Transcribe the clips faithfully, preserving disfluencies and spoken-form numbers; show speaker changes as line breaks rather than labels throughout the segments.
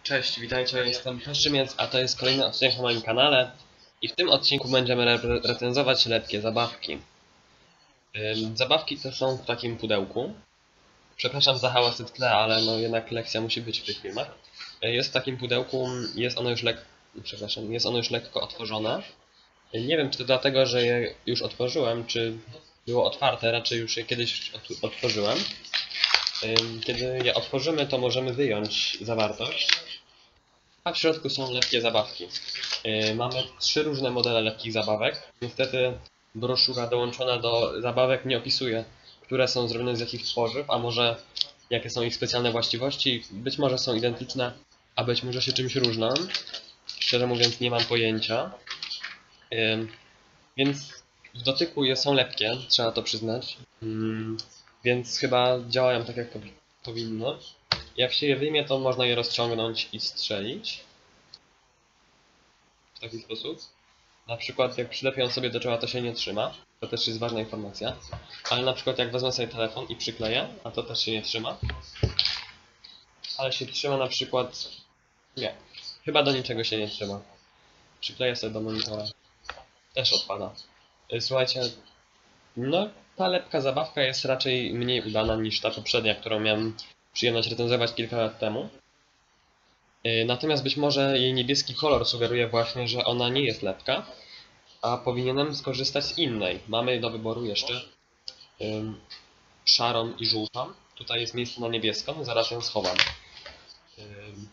Cześć, witajcie, ja jestem Peszczymiec, a to jest kolejny odcinek na moim kanale i w tym odcinku będziemy re recenzować lepkie zabawki. Ym, zabawki te są w takim pudełku. Przepraszam za hałasy w tle, ale no jednak lekcja musi być w tych filmach. Jest w takim pudełku, jest ono już lek... Przepraszam, jest ono już lekko otworzone. Nie wiem, czy to dlatego, że je już otworzyłem, czy było otwarte, raczej już je kiedyś otworzyłem. Kiedy je otworzymy, to możemy wyjąć zawartość. A w środku są lepkie zabawki. Yy, mamy trzy różne modele lepkich zabawek. Niestety broszura dołączona do zabawek nie opisuje, które są zrobione z jakich tworzyw, a może jakie są ich specjalne właściwości. Być może są identyczne, a być może się czymś różnią. Szczerze mówiąc nie mam pojęcia. Yy, więc w dotyku je są lepkie, trzeba to przyznać. Yy, więc chyba działają tak jak powinno. Jak się je wyjmie, to można je rozciągnąć i strzelić. W taki sposób. Na przykład jak przylepię ją sobie do czoła, to się nie trzyma. To też jest ważna informacja. Ale na przykład jak wezmę sobie telefon i przykleję, a to też się nie trzyma. Ale się trzyma na przykład... Nie. Chyba do niczego się nie trzyma. Przykleję sobie do monitora. Też odpada. Słuchajcie, no ta lepka zabawka jest raczej mniej udana niż ta poprzednia, którą miałem przyjemność recenzować kilka lat temu. Natomiast być może jej niebieski kolor sugeruje właśnie, że ona nie jest lepka, a powinienem skorzystać z innej. Mamy do wyboru jeszcze ym, szarą i żółtą. Tutaj jest miejsce na niebieską, zaraz ją schowam. Ym.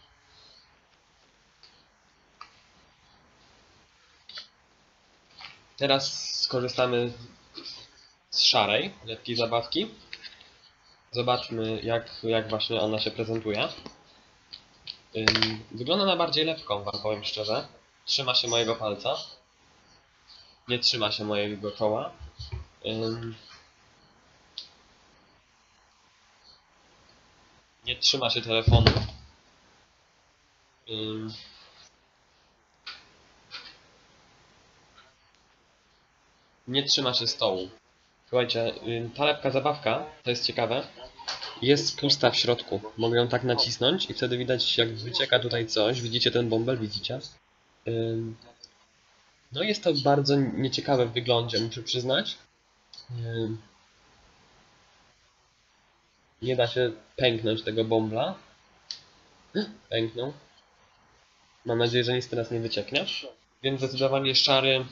Teraz skorzystamy z szarej lepkiej zabawki. Zobaczmy jak, jak właśnie ona się prezentuje. Ym, wygląda na bardziej lepką, wam powiem szczerze. Trzyma się mojego palca. Nie trzyma się mojego czoła. Ym, nie trzyma się telefonu. Ym, nie trzyma się stołu. Słuchajcie, ym, ta lepka zabawka, to jest ciekawe, jest pusta w środku. Mogę ją tak nacisnąć i wtedy widać jak wycieka tutaj coś. Widzicie ten bąbel? Widzicie? Ym, no jest to bardzo nieciekawe w wyglądzie, muszę przyznać. Ym, nie da się pęknąć tego bąbla. Pęknął. Mam nadzieję, że nic teraz nie wycieknie. Więc zdecydowanie szary...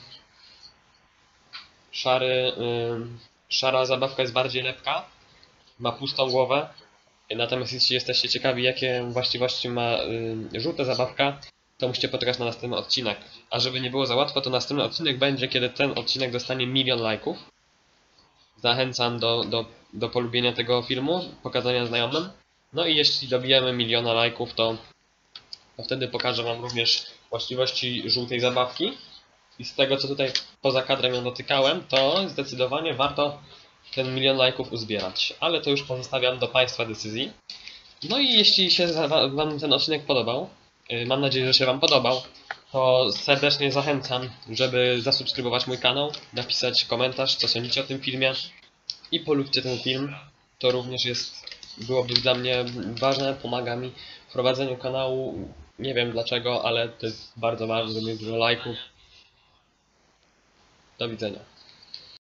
Szary... Yy, szara zabawka jest bardziej lepka. Ma pustą głowę. Natomiast jeśli jesteście ciekawi, jakie właściwości ma yy, żółta zabawka, to musicie poczekać na następny odcinek. A żeby nie było za łatwo, to następny odcinek będzie, kiedy ten odcinek dostanie milion lajków. Zachęcam do, do, do polubienia tego filmu, pokazania znajomym. No i jeśli dobijemy miliona lajków, to, to wtedy pokażę wam również właściwości żółtej zabawki. I z tego, co tutaj poza kadrem ją dotykałem, to zdecydowanie warto ten milion lajków uzbierać. Ale to już pozostawiam do państwa decyzji. No i jeśli się wam ten odcinek podobał, mam nadzieję, że się wam podobał, to serdecznie zachęcam, żeby zasubskrybować mój kanał, napisać komentarz, co sądzicie o tym filmie i polubcie ten film. To również jest, byłoby dla mnie ważne, pomaga mi w prowadzeniu kanału. Nie wiem dlaczego, ale to jest bardzo ważne, żeby mieć dużo lajków. Do widzenia.